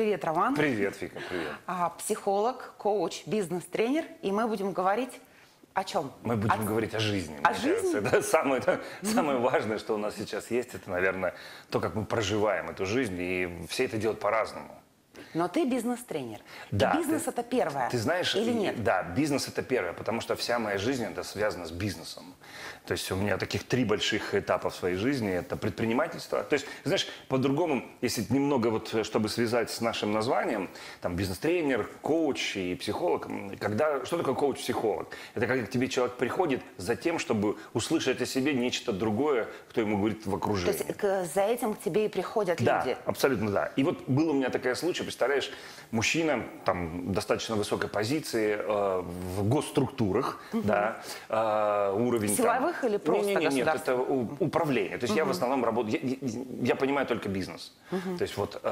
Привет, Роман. Привет, Вика, привет. Психолог, коуч, бизнес-тренер. И мы будем говорить о чем? Мы будем говорить о жизни. О жизни? Это самое важное, что у нас сейчас есть, это, наверное, то, как мы проживаем эту жизнь, и все это делают по-разному. Но ты бизнес-тренер. Да, И бизнес это первое. Ты знаешь, или нет? Да, бизнес это первое, потому что вся моя жизнь это связана с бизнесом. То есть у меня таких 3 больших этапа в своей жизни. Это предпринимательство. То есть, знаешь, по-другому, если немного вот, чтобы связать с нашим названием, там бизнес-тренер, коуч и психолог. Что такое коуч-психолог? Это когда к тебе человек приходит за тем, чтобы услышать о себе нечто другое, кто ему говорит в окружении. То есть за этим к тебе и приходят люди? Да, абсолютно да. И вот был у меня такой случай, представляешь, мужчина там достаточно высокой позиции в госструктурах, да, уровень силовых там, или просто нет, это государственных? управление. То есть я в основном работаю, я понимаю только бизнес. То есть вот,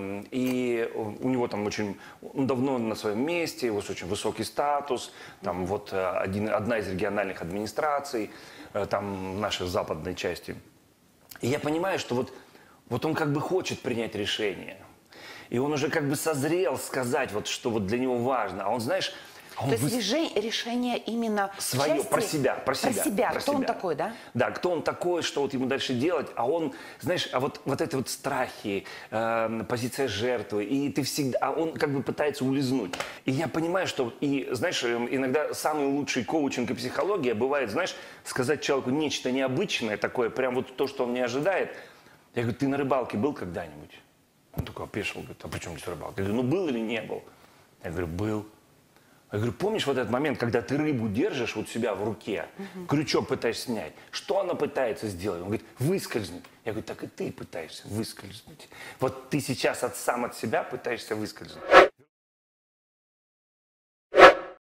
и у него там он давно на своем месте, у него очень высокий статус, там вот одна из региональных администраций, там в нашей западной части. И я понимаю, что вот он как бы хочет принять решение. И он уже как бы созрел сказать, вот, что вот для него важно. А он, знаешь... То есть решение именно свое, части... про себя. Про себя. Кто он такой, да? Да, кто он такой, что вот ему дальше делать. А он, знаешь, вот это вот страхи, позиция жертвы. И ты всегда... А он как бы пытается улизнуть. И я понимаю, что... И, знаешь, иногда самый лучший коучинг и психология бывает, знаешь, сказать человеку нечто необычное такое, прям вот то, что он не ожидает. Я говорю, ты на рыбалке был когда-нибудь? Он такой опешил, говорит, а при чем здесь рыбалка? Я говорю, ну был или не был? Я говорю, был. Я говорю, помнишь вот этот момент, когда ты рыбу держишь вот себя в руке, крючок пытаешься снять, что она пытается сделать? Он говорит, выскользнуть. Я говорю, так и ты пытаешься выскользнуть. Вот ты сейчас сам от себя пытаешься выскользнуть.